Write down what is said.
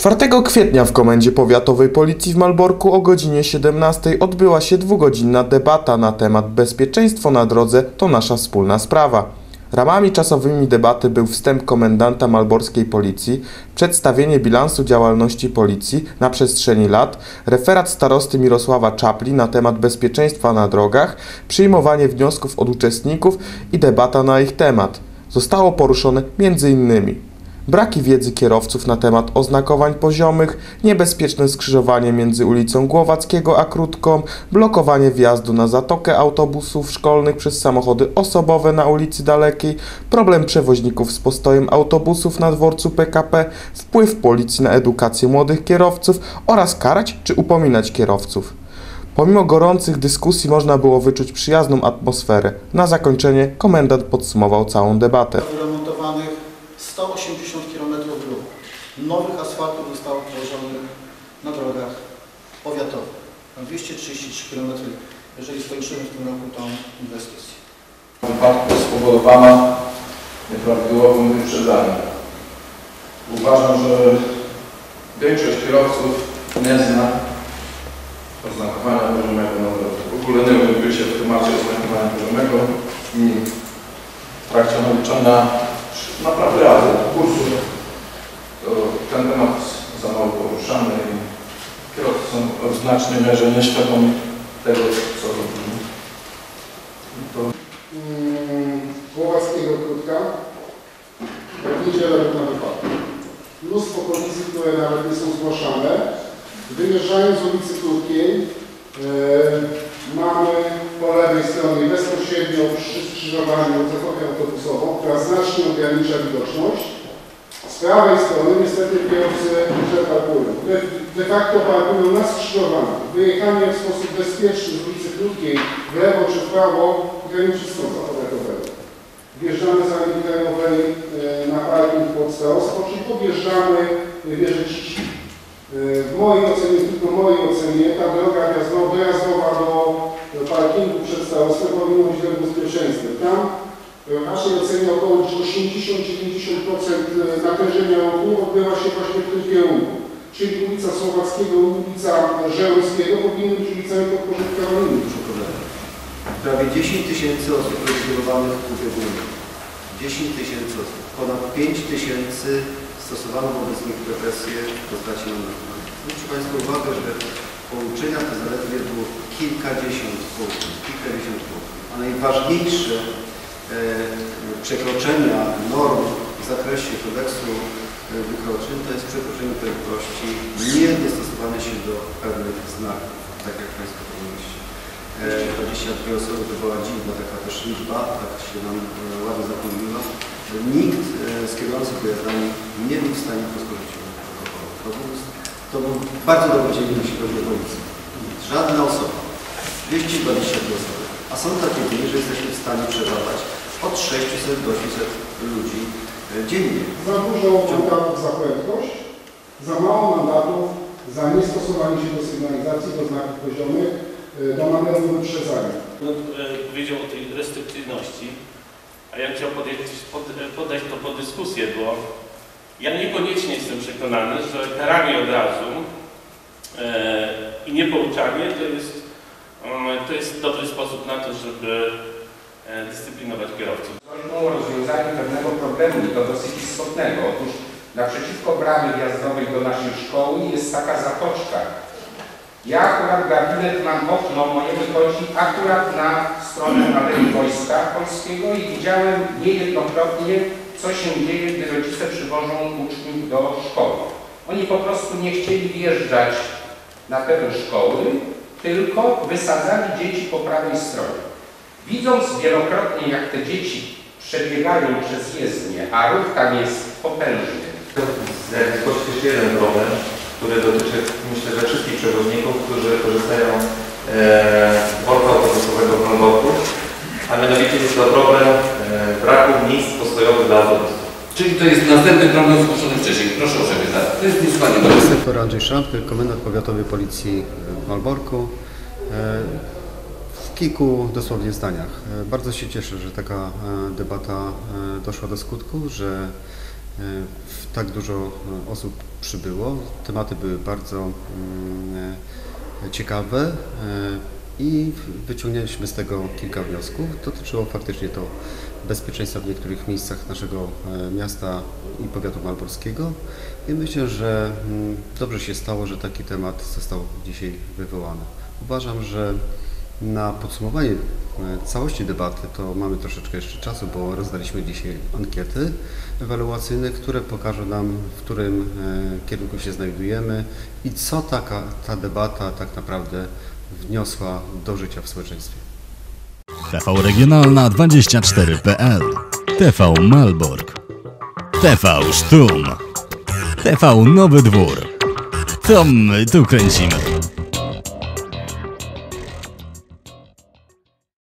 4 kwietnia w Komendzie Powiatowej Policji w Malborku o godzinie 17 odbyła się dwugodzinna debata na temat bezpieczeństwo na drodze to nasza wspólna sprawa. Ramami czasowymi debaty był wstęp komendanta malborskiej policji, przedstawienie bilansu działalności policji na przestrzeni lat, referat starosty Mirosława Czapli na temat bezpieczeństwa na drogach, przyjmowanie wniosków od uczestników i debata na ich temat. Zostało poruszone m.in. braki wiedzy kierowców na temat oznakowań poziomych, niebezpieczne skrzyżowanie między ulicą Głowackiego a Krótką, blokowanie wjazdu na zatokę autobusów szkolnych przez samochody osobowe na ulicy Dalekiej, problem przewoźników z postojem autobusów na dworcu PKP, wpływ policji na edukację młodych kierowców oraz karać czy upominać kierowców. Pomimo gorących dyskusji można było wyczuć przyjazną atmosferę. Na zakończenie komendant podsumował całą debatę. 180 km dróg. Nowych asfaltów zostało położonych na drogach powiatowych. 233 km, jeżeli skończymy w tym roku tą inwestycję. W wypadku spowodowana nieprawidłowym wyprzedzaniem. Uważam, że większość kierowców nie zna oznakowania poziomego na drodze. W ogóle nie umie się w temacie oznakowania poziomego i w trakcie nauczania naprawdę razy kursu to ten temat za mało poruszany i kierowcy są w znacznej mierze nieświadomi tego, co robimy. Głowackiego Krótka, w niedzielę na wypadku. Mnóstwo kolizji, które nawet nie są zgłaszane. Wyjeżdżając z ulicy Krótkiej mamy po lewej stronie bezpośrednio przy skrzyżowaniu zatokę autobusową, która znacznie ogranicza widoczność. Z prawej strony niestety kierowcy przeparkują. De facto parkują na skrzyżowaniu. Wyjechanie w sposób bezpieczny z ulicy Krótkiej w lewo czy w prawo graniczy z sądu powiatowego. Wjeżdżamy z Alei Terenowej na parking pod starostwo, czyli podjeżdżamy wieżę Ciści. W mojej ocenie, tylko w mojej ocenie, ta droga dojazdowa do parkingu przed starostwem powinna być drogą bezpieczeństwem. Tam w naszej ocenie około 80-90% natężenia ruchu odbywa się właśnie w tym kierunku. Czyli ulica Słowackiego i ulica Żeromskiego powinny być ulicami podporządkowanymi. Prawie 10 tysięcy osób rozdzielowanych w ubiegłym. 10 tysięcy osób. Ponad 5 tysięcy stosowano wobec nich represje w postaci mandatu. Zwróćcie Państwo uwagę, że pouczenia te zaledwie było kilkadziesiąt punktów. A najważniejsze przekroczenia norm w zakresie kodeksu wykroczeń to jest przekroczenie prędkości niedostosowane się do pewnych znaków, tak jak Państwo powiedzieliście. 22 osoby to była dziwna taka też liczba, tak się nam ładnie zapomniała. Nikt z kierujących pojazdami nie był w stanie posłużyć się alkoholu. To był bardzo dobry dzień, jeśli chodzi o policję. Żadna osoba. 222 osoby. A są takie dni, że jesteśmy w stanie przedawać od 600 do 800 ludzi dziennie. Za dużo mandatów za prędkość, za mało mandatów za niestosowanie się do sygnalizacji, do znaków poziomych, do manewru wyprzedzania. Powiedział o tej restrykcyjności, a ja chciał podać to pod dyskusję, bo ja niekoniecznie jestem przekonany, że karanie od razu i niepouczanie to jest dobry sposób na to, żeby dyscyplinować kierowców. O rozwiązaniu pewnego problemu i to dosyć istotnego. Otóż naprzeciwko bramy wjazdowej do naszej szkoły jest taka zatoczka. Ja akurat gabinet mam okno, moje wychodzi akurat na stronę Alei Wojska Polskiego i widziałem niejednokrotnie, co się dzieje, gdy rodzice przywożą uczniów do szkoły. Oni po prostu nie chcieli wjeżdżać na teren szkoły, tylko wysadzali dzieci po prawej stronie. Widząc wielokrotnie, jak te dzieci przebiegają przez jezdnię, a ruch tam jest potężny. Zgłosić jeszcze jeden problem, który dotyczy, myślę, że wszystkich przewoźników, którzy korzystają z dworca autobusowego w Malborku, a mianowicie jest to problem braku miejsc postojowych dla autobusów. Czyli to jest następny problem zgłoszony wcześniej. Proszę o przekaz. To jest niesłychanie dobre. Inspektor Andrzej Szrampy, komendant powiatowy policji w Malborku. W kilku dosłownie zdaniach. Bardzo się cieszę, że taka debata doszła do skutku, że tak dużo osób przybyło. Tematy były bardzo ciekawe i wyciągnęliśmy z tego kilka wniosków. Dotyczyło faktycznie to bezpieczeństwa w niektórych miejscach naszego miasta i powiatu malborskiego. I myślę, że dobrze się stało, że taki temat został dzisiaj wywołany. Uważam, że na podsumowanie całości debaty to mamy troszeczkę jeszcze czasu, bo rozdaliśmy dzisiaj ankiety ewaluacyjne, które pokażą nam, w którym kierunku się znajdujemy i co ta debata tak naprawdę wniosła do życia w społeczeństwie. TV Regionalna 24.pl, TV Malbork, TV Sztum, TV Nowy Dwór. To my tu kręcimy.